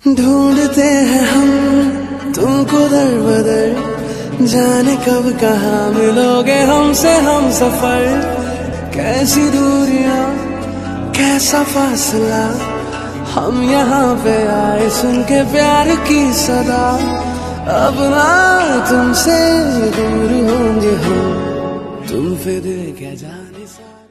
ढूंढते हैं हम तुमको दर बदर, जाने कब कहाँ मिलोगे हमसे हम सफर। कैसी दूरियां कैसा फासला, हम यहाँ पे आए सुन के प्यार की सदा। अब ना तुमसे दूर होंगे हम, तुम फिर क्या जाने सा।